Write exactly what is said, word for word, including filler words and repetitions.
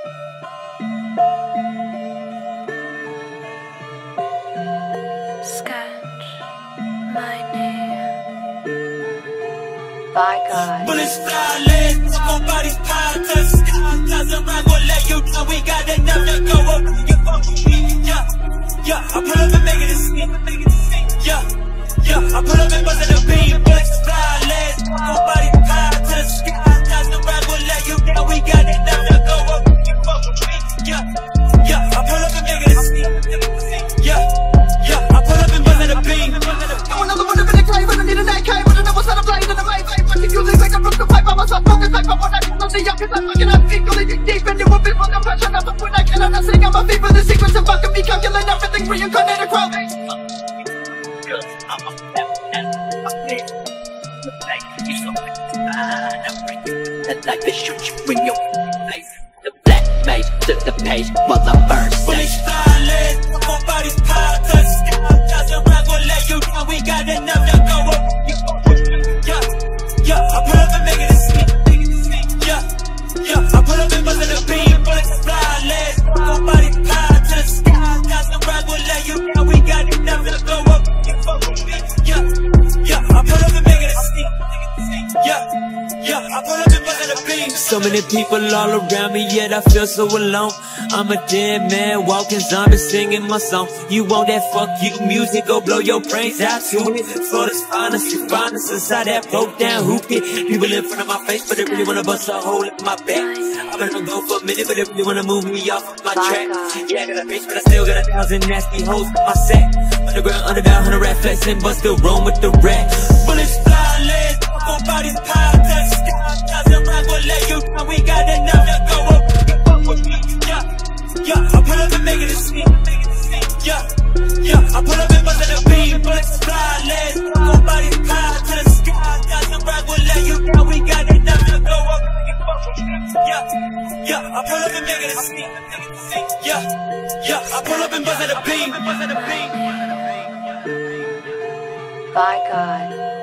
Sketch my name. By God. Bullets fly, lead, walk on bodies, pile to the sky. Thousand round, gon' let you know we got enough to go up. You fuck with me, yeah, yeah. I pull up and make it a scene, yeah, yeah. I pull up and bust at the beam. Bullets fly, lead, walk on bodies, pile to the sky. Thousand round, gon' let you know we got enough to go up. You fuck with me, yeah, yeah. I pull up and make it a scene, yeah, yeah. I pull up and bust at the beam. I'm another one up in the clay, but I need an A K. But I know what's on the blade in the way. Watching you leave, wake up from the pipe. I'm a soft focus, like I'm on that. I'm the youngest, I'm fucking up. Think only dig deep into a bit for the pressure. Now when I cannot not sing, I'm a fever. The secrets of fucking me, calculate everything, reincarnate a crowd. I'm a step and a bit. Like you so fine, I'm breaking. And like they shoot you in your face. The black mage took the page while I burn. Bullets fly, lead, walk on bodies, pile to the sky. Thousand round, gon' let you know we got enough to go up. You fuck with me, yeah, yeah. I pull up and make it a scene, yeah, yeah. I pull up and bust at the beam. Bullets fly, lead, walk on bodies, pile to the sky. Thousand round, gon' let you know we got enough to go up. You fuck with me, yeah, yeah. I pull up and make it a scene, yeah, yeah. I pull up and bust at the beam. So many people all around me, yet I feel so alone. I'm a dead man, walking zombie, singing my song. You want that fuck you music, go blow your brains out to it. Florida's finest, you find us inside that broke down hoopty. People in front of my face, but they really wanna bust a hole in my back. I've been on go for a minute, but they really wanna move me off of my track. Yeah, I got a bitch, but I still got a thousand nasty hoes in my sack. Underground, underground, hundred rat flexing, but still roam with the rat. Bullets fly, lead, walk on bodies, pile to the sky. Thousand round, gon' let you know we got enough to go up. You fuck with me, yeah, yeah. I pull up and make it a scene, yeah, yeah. I pull up and bust at the beam. Bullets fly, lead, walk on bodies, pile to the sky. Thousand round, gon' let you know we got enough to go up. You fuck with me, yeah, yeah. I pull up and make it a scene, yeah, yeah. I pull up and bust at the beam. By God.